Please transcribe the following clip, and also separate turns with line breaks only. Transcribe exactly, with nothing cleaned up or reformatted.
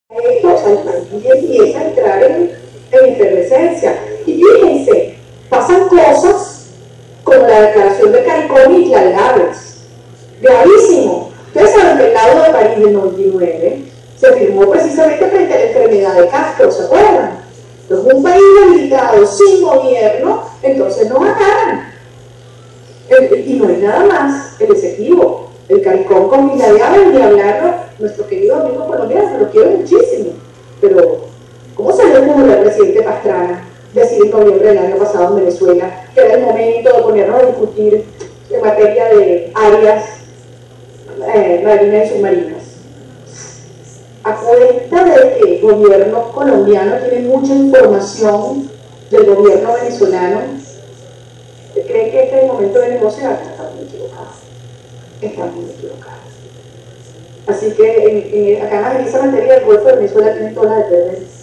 Esto, o sea, el país empieza a entrar en, en efervescencia. Y fíjense, pasan cosas como la declaración de CARICOM y graves, gravísimo. Ustedes saben que el Laudo de París del noventa y nueve se firmó precisamente frente a la enfermedad de Castro, ¿se acuerdan? Entonces, un país debilitado, sin gobierno, entonces nos agarran. El, y no es nada más el executivo. El CARICOM con Miladeaban y hablarlo, nuestro querido amigo colombiano, lo quiero muchísimo. Pero, ¿cómo salió como el presidente Pastrana decir en noviembre del año pasado en Venezuela que era el momento de ponernos a discutir en materia de áreas eh, marinas y submarinas? A cuenta de que el gobierno colombiano tiene mucha información del gobierno venezolano, ¿cree que este es el momento de negociar? Está muy equivocado. Está muy equivocado. Así que en, en, acá en esa materia del Golfo de Venezuela tienen todas las de perder.